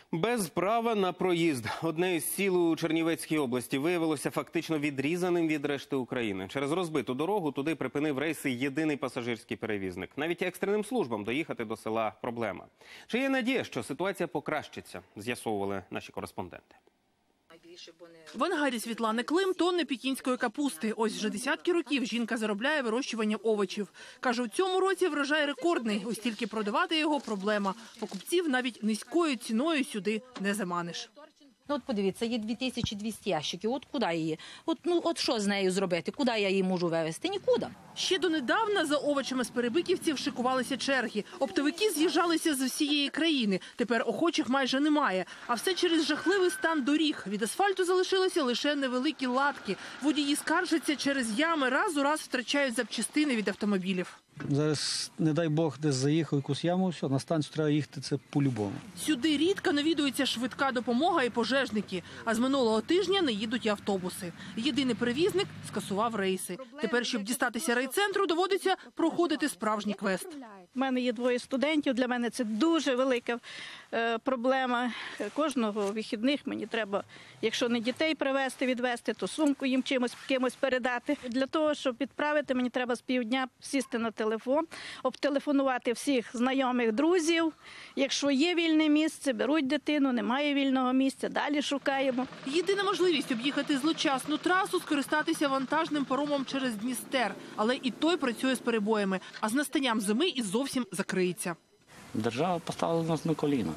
Без права на проїзд. Одне із сіл у Чернівецькій області виявилося фактично відрізаним від решти України. Через розбиту дорогу туди припинив рейси єдиний пасажирський перевізник. Навіть екстреним службам доїхати до села – проблема. Чи є надія, що ситуація покращиться, з'ясовували наші кореспонденти. В ангарі Світлани Клим тонни пекінської капусти. Ось вже десятки років жінка заробляє вирощуванням овочів. Каже, у цьому році врожай рекордний, ось тільки продавати його – проблема. Покупців навіть низькою ціною сюди не заманиш. От подивіться, є 2200 ящиків, от куди її? От що з нею зробити? Куди я її можу вивезти? Нікуди. Ще донедавна за овочами з Перебиківців шикувалися черги. Оптовики з'їжджалися з всієї країни. Тепер охочих майже немає. А все через жахливий стан доріг. Від асфальту залишилися лише невеликі латки. Водії скаржаться, через ями раз у раз втрачають запчастини від автомобілів. Зараз, не дай Бог, десь заїхав якусь яму, все, на станцію треба їхати, це по-любому. Сюди рідко навідується швидка допомога і пожежники. А з минулого тижня не їдуть і автобуси. Єдиний перевізник скасував рейси. Тепер, щоб дістатися райцентру, доводиться проходити справжній квест. У мене є двоє студентів, для мене це дуже велика проблема. Кожного вихідних мені треба, якщо не дітей привезти, відвезти, то сумку їм кимось передати. Для того, щоб відправити, мені треба з півдня сісти на телефон, обтелефонувати всіх знайомих, друзів. Якщо є вільне місце, беруть дитину, немає вільного місця, далі шукаємо. Єдина можливість об'їхати злочасну трасу – скористатися вантажним паромом через Дністер. Але і той працює з перебоями, а з настанням зими і зовсім закриється. Держава поставила нас на коліна.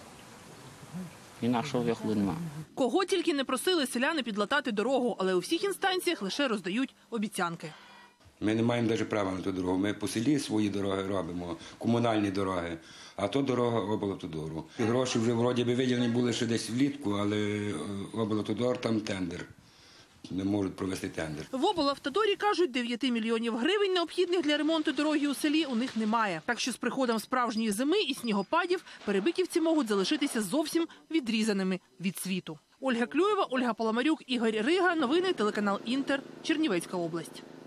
І нашого виходу нема. Кого тільки не просили селяни підлатати дорогу, але у всіх інстанціях лише роздають обіцянки. Ми не маємо навіть права на ту дорогу. Ми по селі свої дороги робимо, комунальні дороги, а то дорога облавтодору. Гроші вже вроді би виділені були ще десь влітку, але облавтодор там тендер. Не можуть провести тендер. В облавтодорі кажуть, 9 мільйонів гривень, необхідних для ремонту дороги у селі, у них немає. Так що з приходом справжньої зими і снігопадів перебиківці можуть залишитися зовсім відрізаними від світу. Ольга Клюєва, Ольга Паламарюк, Ігор Рига. Новини телеканал Інтер. Чернівецька область.